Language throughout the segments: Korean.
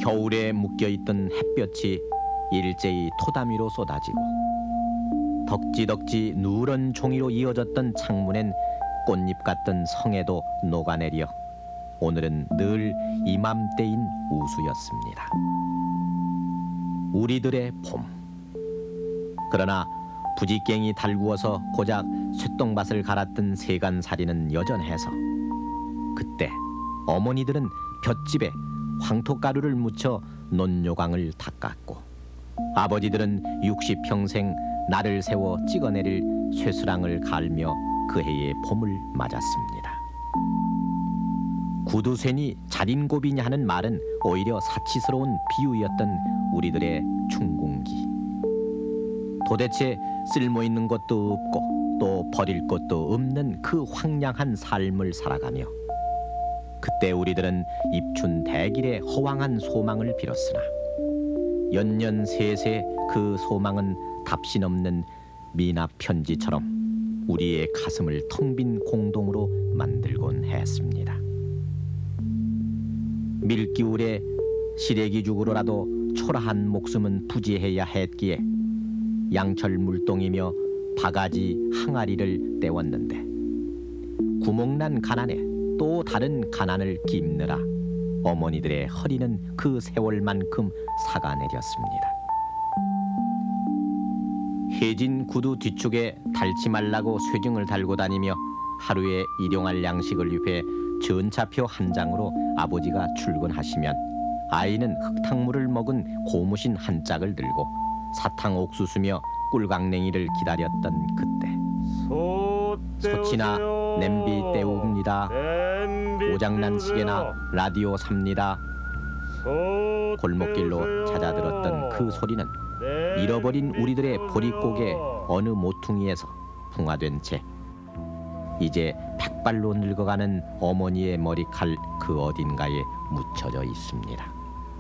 겨울에 묶여있던 햇볕이 일제히 토담 위로 쏟아지고 덕지덕지 누런 종이로 이어졌던 창문엔 꽃잎 같던 성에도 녹아내려 오늘은 늘 이맘때인 우수였습니다. 우리들의 봄. 그러나 부지깽이 달구어서 고작 쇳덩밭을 갈았던 세간살이는 여전해서 그때 어머니들은 볏짚에 황토가루를 묻혀 논요강을 닦았고 아버지들은 60평생 나를 세워 찍어내릴 쇠수랑을 갈며 그 해의 봄을 맞았습니다. 구두쇠니 자린고비냐 하는 말은 오히려 사치스러운 비유였던 우리들의 춘궁기. 도대체 쓸모있는 것도 없고 또 버릴 것도 없는 그 황량한 삶을 살아가며 그때 우리들은 입춘 대길의 허황한 소망을 빌었으나 연년세세 그 소망은 답신없는 미납 편지처럼 우리의 가슴을 텅 빈 공동으로 만들곤 했습니다. 밀기울에 시래기 죽으로라도 초라한 목숨은 부지해야 했기에 양철 물동이며 바가지 항아리를 때웠는데 구멍난 가난에 또 다른 가난을 깁느라 어머니들의 허리는 그 세월만큼 사가내렸습니다. 해진 구두 뒤축에 닳지 말라고 쇠증을 달고 다니며 하루에 일용할 양식을 위해 전차표 한 장으로 아버지가 출근하시면 아이는 흙탕물을 먹은 고무신 한 짝을 들고 사탕 옥수수며 꿀강냉이를 기다렸던 그때 소치나 냄비 때웁니다. 고장난 시계나 라디오 삽니다. 골목길로 찾아들었던 그 소리는 잃어버린 우리들의 보릿고개 어느 모퉁이에서 풍화된 채 이제 백발로 늙어가는 어머니의 머리칼 그 어딘가에 묻혀져 있습니다.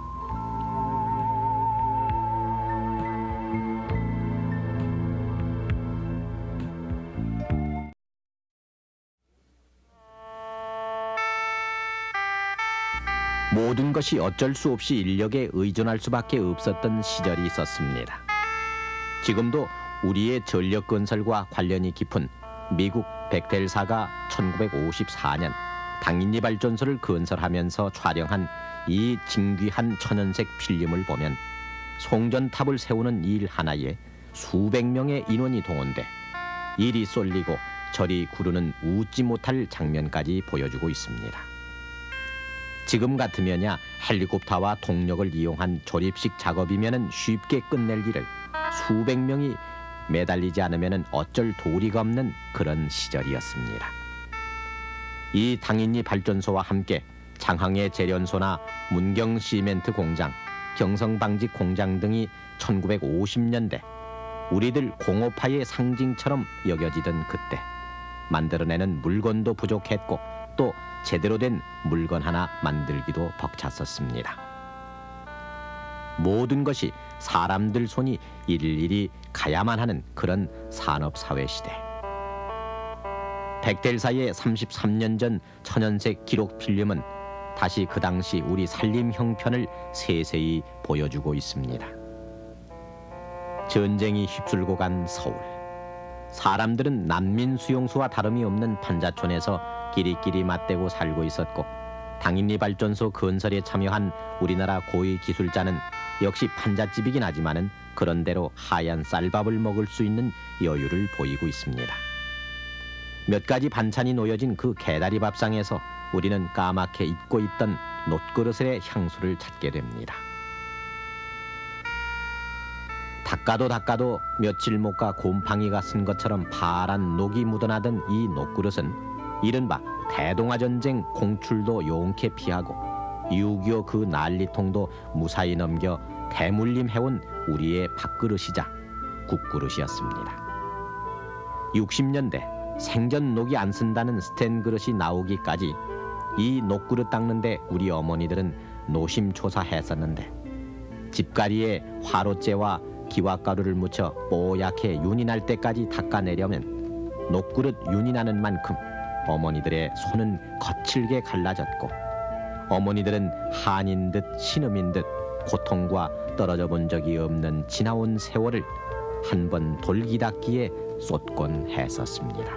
모든 것이 어쩔 수 없이 인력에 의존할 수밖에 없었던 시절이 있었습니다. 지금도 우리의 전력건설과 관련이 깊은 미국 벡텔사가 1954년 당인리 발전소를 건설하면서 촬영한 이 진귀한 천연색 필름을 보면 송전탑을 세우는 일 하나에 수백 명의 인원이 동원돼 이리 쏠리고 저리 구르는 웃지 못할 장면까지 보여주고 있습니다. 지금 같으면야 헬리콥터와 동력을 이용한 조립식 작업이면은 쉽게 끝낼 일을 수백 명이 매달리지 않으면은 어쩔 도리가 없는 그런 시절이었습니다. 이 당인리 발전소와 함께 장항의 재련소나 문경 시멘트 공장, 경성 방직 공장 등이 1950년대 우리들 공업화의 상징처럼 여겨지던 그때 만들어내는 물건도 부족했고 또 제대로 된 물건 하나 만들기도 벅찼었습니다. 모든 것이 사람들 손이 일일이 가야만 하는 그런 산업사회 시대. 벡텔사의 33년 전 천연색 기록 필름은 다시 그 당시 우리 살림 형편을 세세히 보여주고 있습니다. 전쟁이 휩쓸고 간 서울. 사람들은 난민 수용소와 다름이 없는 판자촌에서 끼리끼리 맞대고 살고 있었고 당인리 발전소 건설에 참여한 우리나라 고위 기술자는 역시 판잣집이긴 하지만은 그런대로 하얀 쌀밥을 먹을 수 있는 여유를 보이고 있습니다. 몇 가지 반찬이 놓여진 그 개다리 밥상에서 우리는 까맣게 잊고 있던 놋그릇의 향수를 찾게 됩니다. 닦아도 며칠 못 가 곰팡이가 쓴 것처럼 파란 녹이 묻어나던 이 놋그릇은 이른바 대동아전쟁 공출도 용케 피하고 6.25 그 난리통도 무사히 넘겨 대물림해온 우리의 밥그릇이자 국그릇이었습니다. 60년대 생전 녹이 안 쓴다는 스텐 그릇이 나오기까지 이 녹그릇 닦는데 우리 어머니들은 노심초사했었는데 집가리에 화로째와 기와가루를 묻혀 뽀얗게 윤이 날 때까지 닦아내려면 녹그릇 윤이 나는 만큼 어머니들의 손은 거칠게 갈라졌고 어머니들은 한인 듯 신음인 듯 고통과 떨어져 본 적이 없는 지나온 세월을 한 번 돌기 닦기에 쏟곤 했었습니다.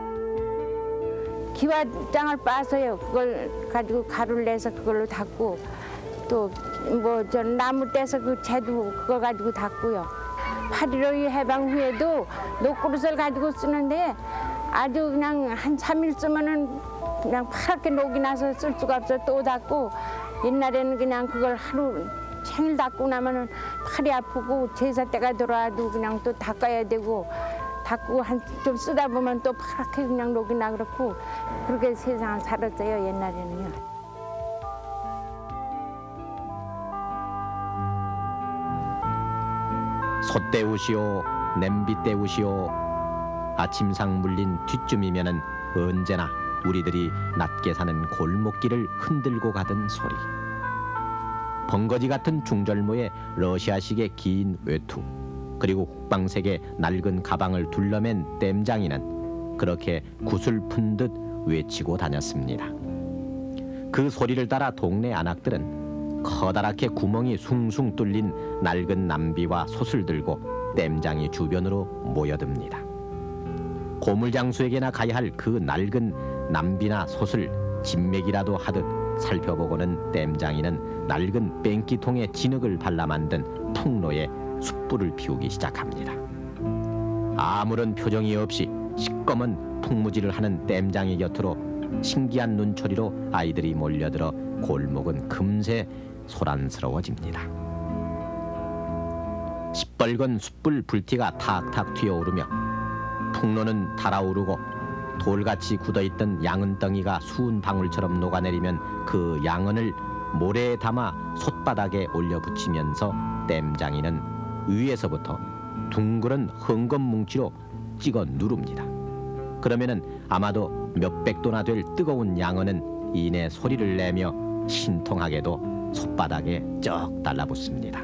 기와장을 빻아서요. 그걸 가지고 가루를 내서 그걸로 닦고, 또 뭐 저 나무 떼서 그 재도 그거 가지고 닦고요. 8.15 해방 후에도 녹그릇을 가지고 쓰는데 아주 그냥 한 3일 쓰면은 그냥 파랗게 녹이 나서 쓸 수가 없어. 또 닦고, 옛날에는 그냥 그걸 하루 종일 닦고 나면은 팔이 아프고 제사 때가 들어와도 그냥 또 닦아야 되고, 닦고 좀 쓰다 보면 또 파랗게 그냥 녹이 나. 그렇고 그렇게 세상을 살았어요, 옛날에는요. 솥 때우시오, 냄비 때우시오. 아침상 물린 뒤쯤이면은 언제나 우리들이 낮게 사는 골목길을 흔들고 가던 소리. 벙거지 같은 중절모의 러시아식의 긴 외투, 그리고 국방색의 낡은 가방을 둘러맨 땜장이는 그렇게 구슬픈 듯 외치고 다녔습니다. 그 소리를 따라 동네 안악들은 커다랗게 구멍이 숭숭 뚫린 낡은 남비와 솥을 들고 땜장이 주변으로 모여듭니다. 고물장수에게나 가야 할 그 낡은 남비나 솥을 진맥이라도 하듯 살펴보고는 땜장이는 낡은 뺑기통에 진흙을 발라 만든 풍로에 숯불을 피우기 시작합니다. 아무런 표정이 없이 시꺼먼 풍무질을 하는 땜장이 곁으로 신기한 눈초리로 아이들이 몰려들어 골목은 금세 소란스러워집니다. 시뻘건 숯불 불티가 탁탁 튀어오르며 풍로는 달아오르고 돌같이 굳어있던 양은덩이가 수은 방울처럼 녹아내리면 그 양은을 모래에 담아 솥바닥에 올려붙이면서 땜장이는 위에서부터 둥그런 헝겊 뭉치로 찍어 누릅니다. 그러면은 아마도 몇백 도나 될 뜨거운 양은은 이내 소리를 내며 신통하게도 솥바닥에 쩍 달라붙습니다.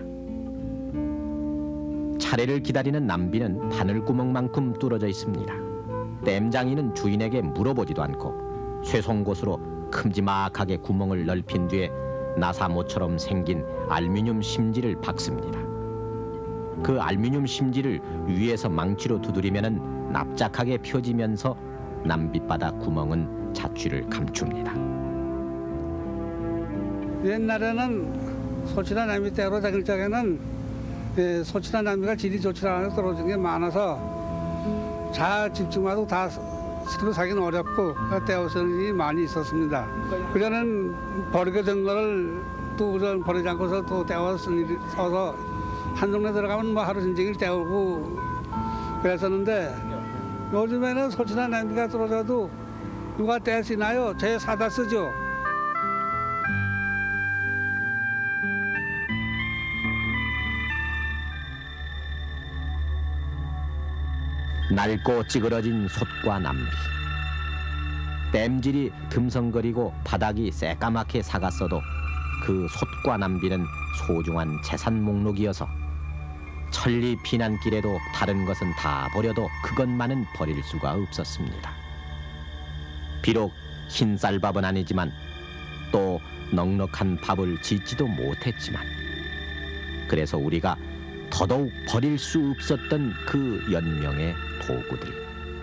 차례를 기다리는 남비는 바늘구멍만큼 뚫어져 있습니다. 땜장이는 주인에게 물어보지도 않고 쇠송곳으로 큼지막하게 구멍을 넓힌 뒤에 나사모처럼 생긴 알루미늄 심지를 박습니다. 그 알루미늄 심지를 위에서 망치로 두드리면은 납작하게 펴지면서 남빗바닥 구멍은 자취를 감춥니다. 옛날에는 소치나 남이 때로 다닐 적에는 소치나 남이가 질이 좋지 않아서 떨어지는 게 많아서 잘 집중해도 다 새로 사기는 어렵고 떼어쓰는 일이 많이 있었습니다. 그전엔 버리게 된 거를 또 버리지 않고서 또 떼어 써서 한 동네 들어가면 뭐 하루 종일 떼우고 그랬었는데 요즘에는 소치나 냄비가 떨어져도 누가 떼시나요? 제 사다 쓰죠. 낡고 찌그러진 솥과 남비. 땜질이 듬성거리고 바닥이 새까맣게 삭았어도 그 솥과 남비는 소중한 재산 목록이어서 천리 피난길에도 다른 것은 다 버려도 그것만은 버릴 수가 없었습니다. 비록 흰 쌀밥은 아니지만 또 넉넉한 밥을 짓지도 못했지만 그래서 우리가 더더욱 버릴 수 없었던 그 연명의 도구들.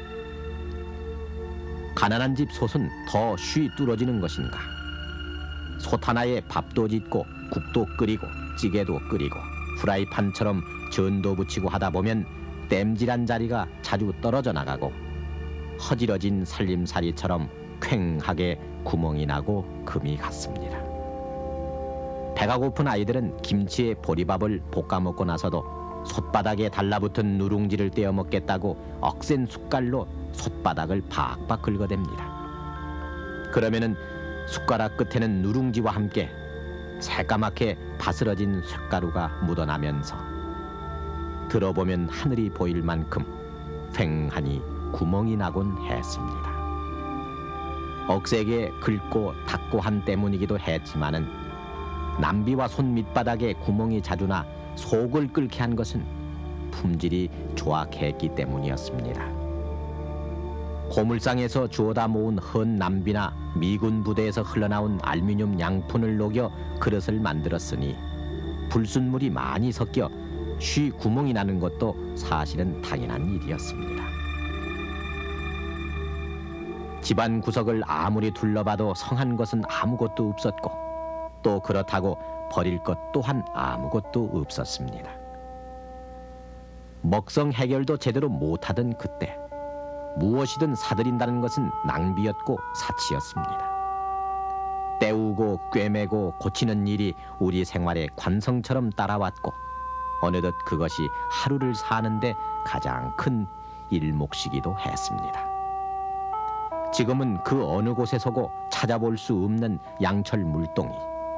가난한 집 솥은 더 쉬 뚫어지는 것인가. 솥 하나에 밥도 짓고 국도 끓이고 찌개도 끓이고 프라이팬처럼 전도 붙이고 하다 보면 땜질한 자리가 자주 떨어져 나가고 허지러진 살림살이처럼 퀭하게 구멍이 나고 금이 갔습니다. 배가 고픈 아이들은 김치에 보리밥을 볶아 먹고 나서도 솥바닥에 달라붙은 누룽지를 떼어 먹겠다고 억센 숟갈로 솥바닥을 박박 긁어댑니다. 그러면은 숟가락 끝에는 누룽지와 함께 새까맣게 바스러진 쇳가루가 묻어나면서 들어보면 하늘이 보일 만큼 휑하니 구멍이 나곤 했습니다. 억세게 긁고 닦고 한 때문이기도 했지만은 남비와 손 밑바닥에 구멍이 자주 나 속을 끓게 한 것은 품질이 조악했기 때문이었습니다. 고물상에서 주워다 모은 헌 남비나 미군 부대에서 흘러나온 알루미늄 양푼을 녹여 그릇을 만들었으니 불순물이 많이 섞여 쉬 구멍이 나는 것도 사실은 당연한 일이었습니다. 집안 구석을 아무리 둘러봐도 성한 것은 아무것도 없었고 또 그렇다고 버릴 것 또한 아무것도 없었습니다. 먹성 해결도 제대로 못하던 그때 무엇이든 사들인다는 것은 낭비였고 사치였습니다. 때우고 꿰매고 고치는 일이 우리 생활의 관성처럼 따라왔고 어느덧 그것이 하루를 사는데 가장 큰 일몫이기도 했습니다. 지금은 그 어느 곳에서고 찾아볼 수 없는 양철 물동이,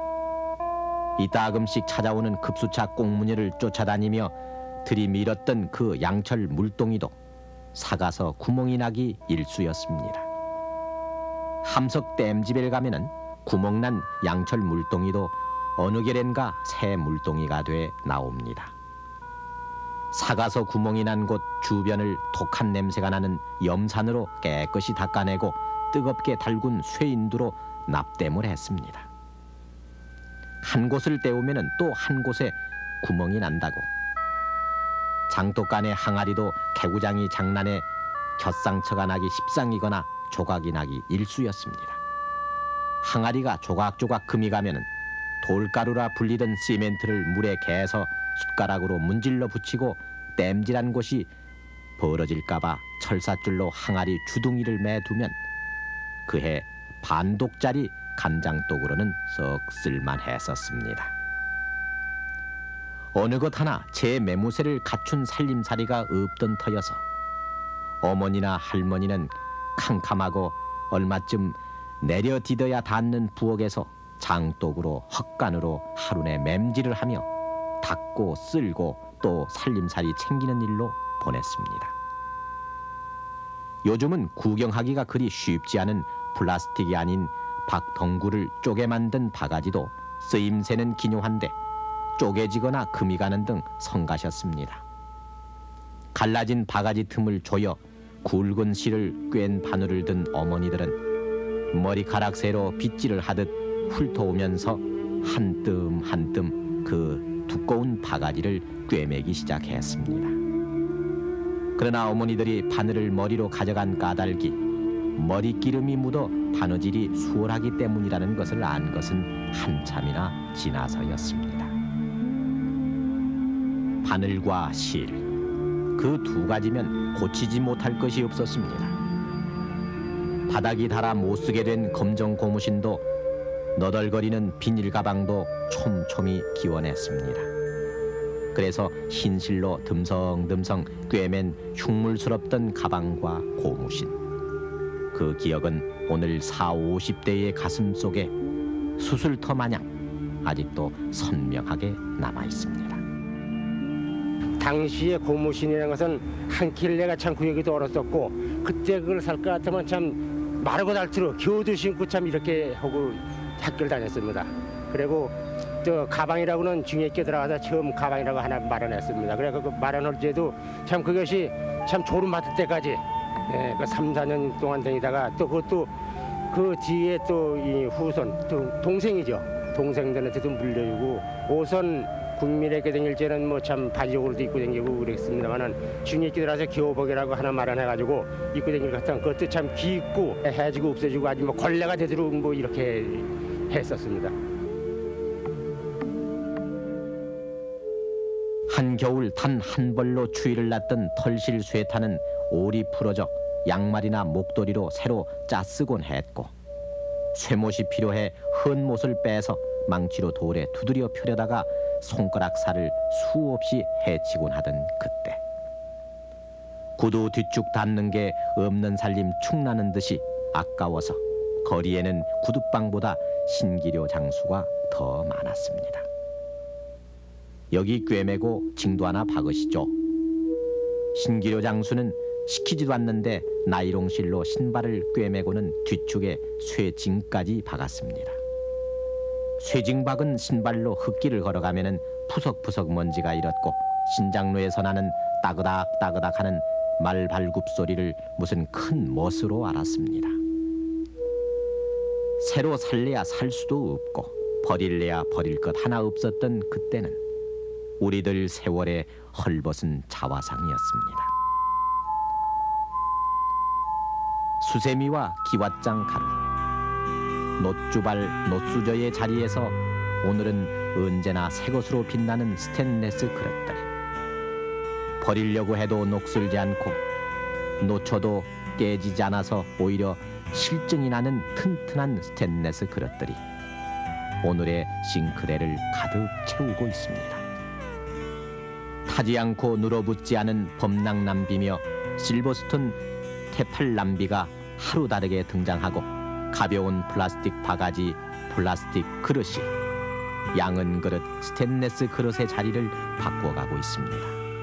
이따금씩 찾아오는 급수차 꽁무니를 쫓아다니며 들이밀었던 그 양철 물동이도 사가서 구멍이 나기 일쑤였습니다. 함석 댐집에 가면은 구멍난 양철 물동이도 어느 결엔가 새 물동이가 돼 나옵니다. 사가서 구멍이 난 곳 주변을 독한 냄새가 나는 염산으로 깨끗이 닦아내고 뜨겁게 달군 쇠인두로 납땜을 했습니다. 한 곳을 때우면은 또 한 곳에 구멍이 난다고. 장독간의 항아리도 개구장이 장난에 곁상처가 나기 십상이거나 조각이 나기 일쑤였습니다. 항아리가 조각조각 금이 가면은 돌가루라 불리던 시멘트를 물에 개서 숟가락으로 문질러 붙이고 땜질한 곳이 벌어질까봐 철사줄로 항아리 주둥이를 매두면 그해 반독짜리 간장독으로는 썩 쓸만했었습니다. 어느 것 하나 제 매무새를 갖춘 살림살이가 없던 터여서 어머니나 할머니는 캄캄하고 얼마쯤 내려디뎌야 닿는 부엌에서 장독으로 헛간으로 하루내 맴질을 하며 닦고 쓸고 또 살림살이 챙기는 일로 보냈습니다. 요즘은 구경하기가 그리 쉽지 않은 플라스틱이 아닌 박덩굴을 쪼개 만든 바가지도 쓰임새는 기묘한데 쪼개지거나 금이 가는 등 성가셨습니다. 갈라진 바가지 틈을 조여 굵은 실을 꿰은 바늘을 든 어머니들은 머리카락 새로 빗질을 하듯 훑어오면서 한 뜸 한 뜸 그 두꺼운 바가지를 꿰매기 시작했습니다. 그러나 어머니들이 바늘을 머리로 가져간 까닭이 머리기름이 묻어 바느질이 수월하기 때문이라는 것을 안 것은 한참이나 지나서였습니다. 바늘과 실, 그 두 가지면 고치지 못할 것이 없었습니다. 바닥이 닳아 못쓰게 된 검정 고무신도 너덜거리는 비닐 가방도 촘촘히 기원했습니다. 그래서 흰실로 듬성듬성 꿰맨 흉물스럽던 가방과 고무신, 그 기억은 오늘 40, 50대의 가슴 속에 수술터 마냥 아직도 선명하게 남아있습니다. 당시에 고무신이라는 것은 한 킬레가 참 구역에도 얼었었고 그때 그걸 살 것 같으면 참 마르고 닳도록 겨우도 신고 참 이렇게 하고 학교를 다녔습니다. 그리고 저 가방이라고는 중학교 들어가서 처음 가방이라고 하나 마련했습니다. 그래서 그 마련할 때도 참 그것이 참 졸음 받을 때까지 그 3, 4년 동안 다니다가 또 그것도 그 뒤에 또 이 후손 또 동생이죠. 동생들한테도 물려주고 옷은 국민에게 다닐 때는 뭐 참 바지옥으로도 입고 다니고 그랬습니다만은 중학교 들어가서 겨우복이라고 하나 마련해가지고 입고 다니는 것 같은 그것도 참 귀있고 해지고 없애지고 아주 뭐 걸레가 되도록 뭐 이렇게 했었습니다. 한겨울 단 한 벌로 추위를 났던 털실 쇠타는 올이 풀어져 양말이나 목도리로 새로 짜쓰곤 했고 쇠못이 필요해 헌 못을 빼서 망치로 돌에 두드려 펴려다가 손가락 살을 수없이 해치곤 하던 그때 구두 뒤쭉 닿는 게 없는 살림 축나는 듯이 아까워서 거리에는 구두방보다 신기료 장수가 더 많았습니다. 여기 꿰매고 징도 하나 박으시죠. 신기료 장수는 시키지도 않는데 나이롱실로 신발을 꿰매고는 뒤축에 쇠징까지 박았습니다. 쇠징 박은 신발로 흙길을 걸어가면은 푸석푸석 먼지가 일었고 신장로에서 나는 따그닥따그닥하는 말발굽 소리를 무슨 큰 멋으로 알았습니다. 새로 살래야 살 수도 없고 버릴래야 버릴 것 하나 없었던 그때는 우리들 세월의 헐벗은 자화상이었습니다. 수세미와 기왓장 가루, 노주발, 노수저의 자리에서 오늘은 언제나 새 것으로 빛나는 스테인레스 그릇들. 버리려고 해도 녹슬지 않고 놓쳐도 깨지지 않아서 오히려 실증이 나는 튼튼한 스테인레스 그릇들이 오늘의 싱크대를 가득 채우고 있습니다. 타지 않고 눌어붙지 않은 범랑남비며 실버스톤 테팔남비가 하루 다르게 등장하고 가벼운 플라스틱 바가지, 플라스틱 그릇이 양은 그릇, 스테인레스 그릇의 자리를 바꿔가고 있습니다.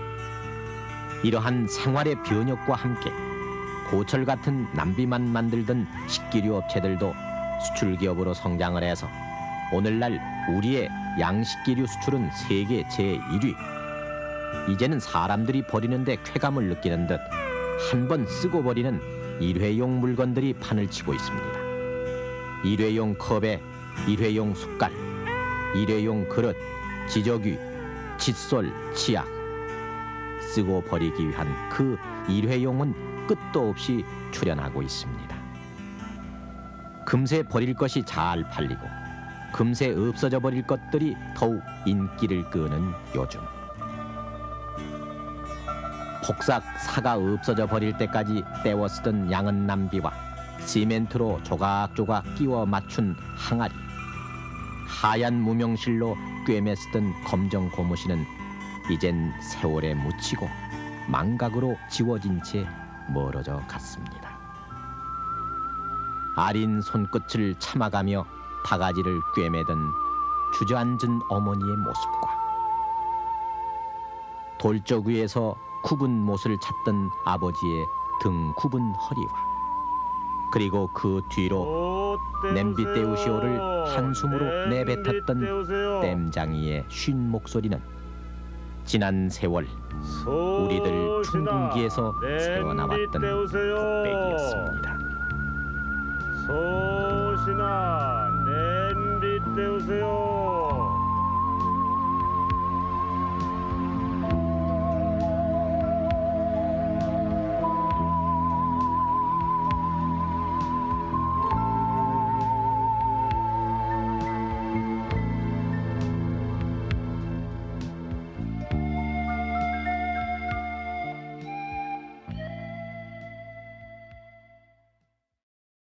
이러한 생활의 변혁과 함께 고철 같은 남비만 만들던 식기류 업체들도 수출 기업으로 성장을 해서 오늘날 우리의 양식기류 수출은 세계 제1위. 이제는 사람들이 버리는데 쾌감을 느끼는 듯 한 번 쓰고 버리는 일회용 물건들이 판을 치고 있습니다. 일회용 컵에 일회용 숟갈, 일회용 그릇, 지저귀, 칫솔, 치약. 쓰고 버리기 위한 그 일회용은 끝도 없이 출현하고 있습니다. 금세 버릴 것이 잘 팔리고 금세 없어져 버릴 것들이 더욱 인기를 끄는 요즘. 폭삭 사가 없어져 버릴 때까지 떼워 쓰던 양은 남비와 시멘트로 조각조각 끼워 맞춘 항아리, 하얀 무명실로 꿰매 쓰던 검정 고무신은 이젠 세월에 묻히고 망각으로 지워진 채 멀어져 갔습니다. 아린 손끝을 참아가며 바가지를 꿰매던 주저앉은 어머니의 모습과 돌적 위에서 굽은 못을 찾던 아버지의 등 굽은 허리와 그리고 그 뒤로 냄비 떼우시오를 한숨으로 내뱉었던 땜장이의 쉰 목소리는 지난 세월 우리들 춘궁기에서 새어나왔던 독백이었습니다. 소신아